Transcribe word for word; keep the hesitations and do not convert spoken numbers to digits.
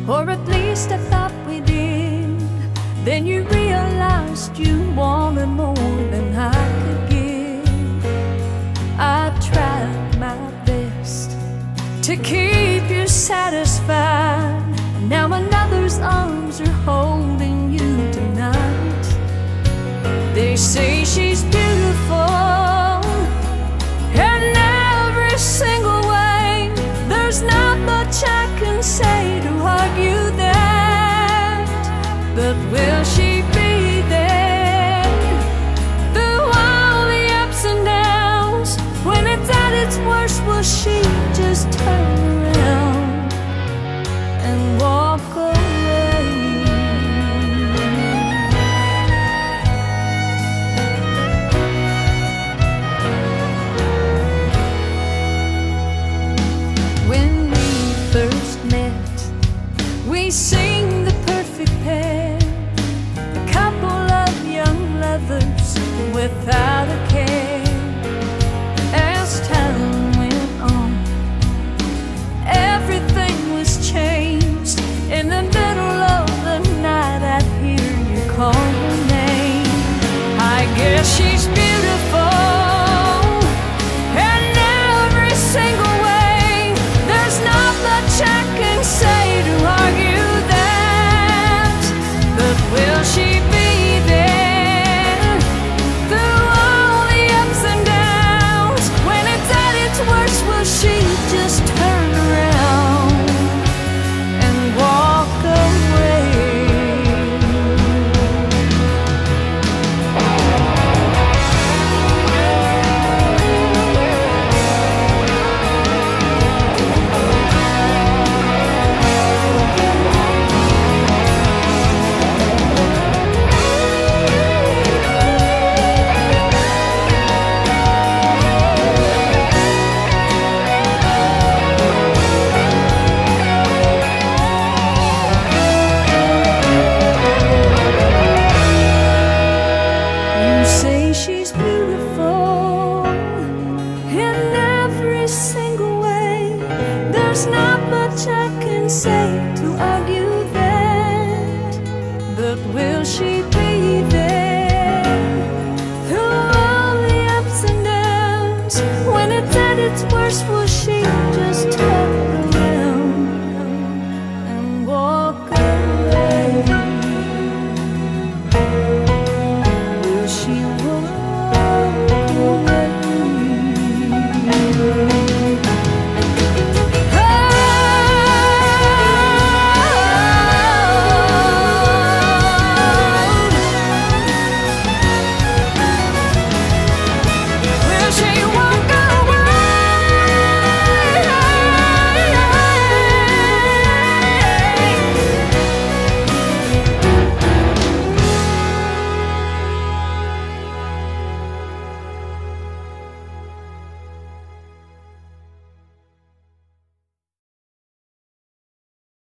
or at least I thought we did. Then you realized you wanted more than I could give. I tried my best to keep you satisfied, and now another's arms are holding you tonight. They say she's beautiful in every single way. There's not much I can say to argue that, but will she be there through all the ups and downs? When it's at its worst, will she just turn around and walk away? When we first met, we seemed the perfect pair, a couple of young lovers without a care. As time went on, everything was changed. In the middle of the night, I'd hear you call her name. I guess she's beautiful in every single way. There's not much I can say to argue that, but will she be there through all the ups and downs? When it's at its worst, will she just turn around and walk away? She's beautiful in every single way. There's not much I can say to argue that, but will she be there through all the ups and downs? When it's at its worst, will